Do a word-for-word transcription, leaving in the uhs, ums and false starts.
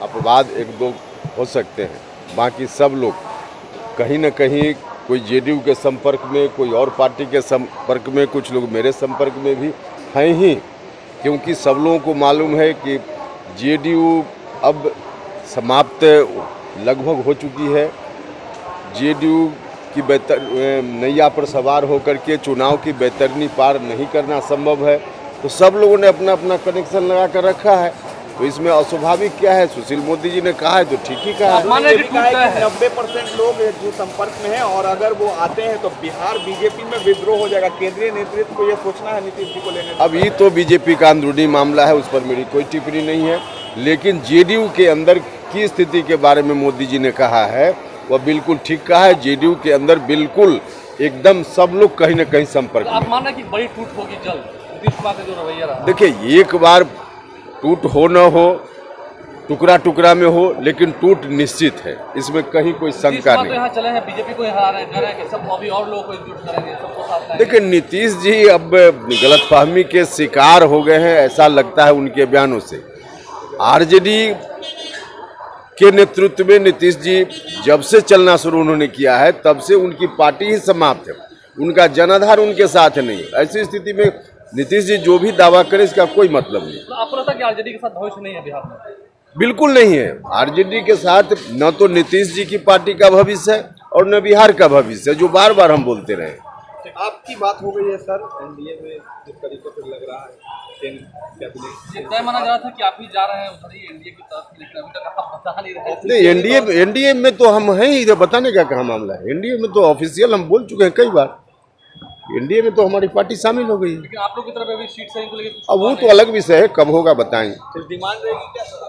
अपवाद एक दो हो सकते हैं, बाकी सब लोग कहीं ना कहीं कोई जेडीयू के संपर्क में, कोई और पार्टी के संपर्क में, कुछ लोग मेरे संपर्क में भी हैं ही, क्योंकि सब लोगों को मालूम है कि जेडीयू अब समाप्त लगभग हो चुकी है। जेडीयू की बेहतर नैया पर सवार होकर के चुनाव की बेहतरीनी पार नहीं करना संभव है, तो सब लोगों ने अपना अपना कनेक्शन लगा कर रखा है। तो इसमें अस्वाभाविक क्या है? सुशील मोदी जी ने कहा है तो ठीक ही कहा है। नब्बे परसेंट लोग जो संपर्क में हैं और अगर वो आते हैं तो बिहार बीजेपी में विद्रोह हो जाएगा। केंद्रीय नेतृत्व को ये सोचना है नीतीश जी को लेने। अभी तो बीजेपी का अंदरूनी मामला है, उस पर मेरी कोई टिप्पणी नहीं है, लेकिन जेडीयू के अंदर की स्थिति के बारे में मोदी जी ने कहा है वह बिल्कुल ठीक कहा है। जेडीयू के अंदर बिल्कुल एकदम सब लोग कहीं ना कहीं संपर्क में। आप मानना कि बड़ी टूट होगी जल्द नीतीश कुमार का जो रवैया रहा? देखिए, एक बार टूट हो न हो, टुकड़ा टुकड़ा में हो, लेकिन टूट निश्चित है, इसमें कहीं कोई शंका नहीं। तो यहाँ चले हैं, बीजेपी को यहाँ रहे हैं कि सब अभी और लोगों को एकजुट करेंगे, सबको साथ लाएंगे। देखिए, नीतीश जी अब गलतफहमी के शिकार हो गए हैं, ऐसा लगता है उनके बयानों से। आरजेडी के नेतृत्व में नीतीश जी जब से चलना शुरू उन्होंने किया है, तब से उनकी पार्टी ही समाप्त है, उनका जनाधार उनके साथ नहीं। ऐसी स्थिति में नीतीश जी जो भी दावा करें इसका कोई मतलब नहीं। तो आपको लगता है कि आरजेडी के साथ भविष्य नहीं है बिहार में? बिल्कुल नहीं है। आरजेडी के साथ न तो नीतीश जी की पार्टी का भविष्य है और न बिहार का भविष्य है, जो बार बार हम बोलते रहे। आपकी बात हो गई है सर एनडीए में, जिस तरीके से लग रहा है तय माना जा रहा था कि आप भी जा रहे हैं उधर ही एनडीए की तरफ, लेकिन अभी तक आप बता नहीं रहे। नहीं, एनडीए एनडीए में तो हम हैं ही, बताने का क्या मामला है? एनडीए में तो ऑफिशियल हम बोल चुके हैं कई बार, एनडीए में तो हमारी पार्टी शामिल हो गई है। लेकिन आप लोग की तरफ अभी सीट शेयरिंग को लेकर अब वो तो अलग विषय है, कब होगा बताएंगे। डिमांड रहेगी क्या?